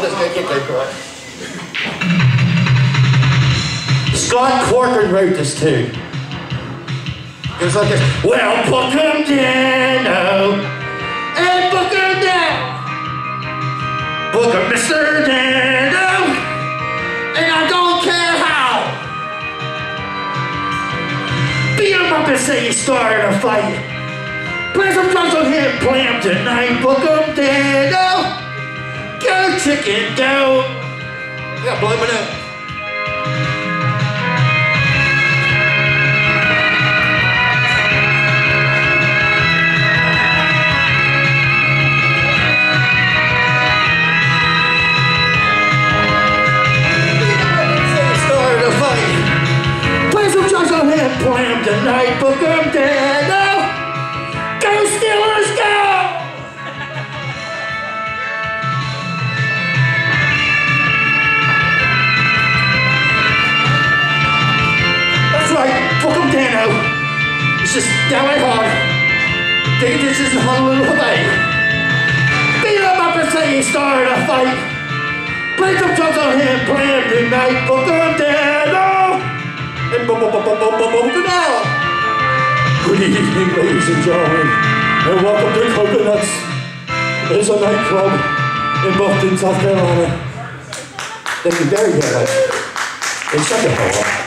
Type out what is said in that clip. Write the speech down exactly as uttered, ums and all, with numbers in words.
let's go get that right. Scott Corcoran wrote this tune. It was like this. Well, book 'em down, oh, and book 'em down. Book 'em, Mister Dano, and I don't care how. Beat 'em up and say you started a fight. Play some drugs on him, play 'em tonight. Book 'em Dano, go chicken, go. I got blow it up. Play 'em tonight, book 'em Dano. Go Steelers, go! That's right, book 'em Dano. It's just downright hard. Take this is Honolulu Bay. Beat 'em up and say he started a fight. Play some drugs on him, play 'em tonight, book 'em Dano. And boom, boom, boom, boom, boom, boom, boom, now. Good evening, ladies and gentlemen, and welcome to Coconuts. It's a nightclub in Bluffton, South Carolina. Thank you very much. It's such a poem.